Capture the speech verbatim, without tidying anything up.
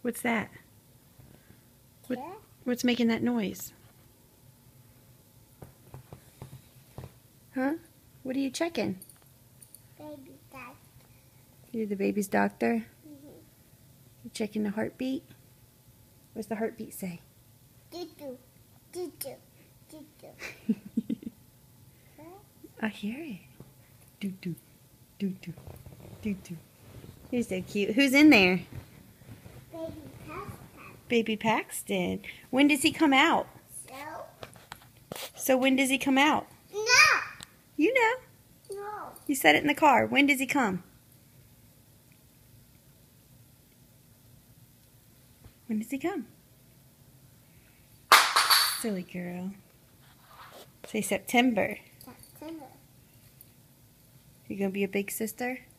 What's that? What, what's making that noise? Huh? What are you checking? Baby doctor. You're the baby's doctor? Mm-hmm. You checking the heartbeat? What's the heartbeat say? Doo-doo. Doo-doo. Doo-doo. I hear it. Doo-doo. Doo-doo. Doo-doo. You're so cute. Who's in there? Baby Paxton. Baby Paxton. When does he come out? So? So when does he come out? No. You know. No. You said it in the car. When does he come? When does he come? Silly girl. Say September. September. You gonna be a big sister?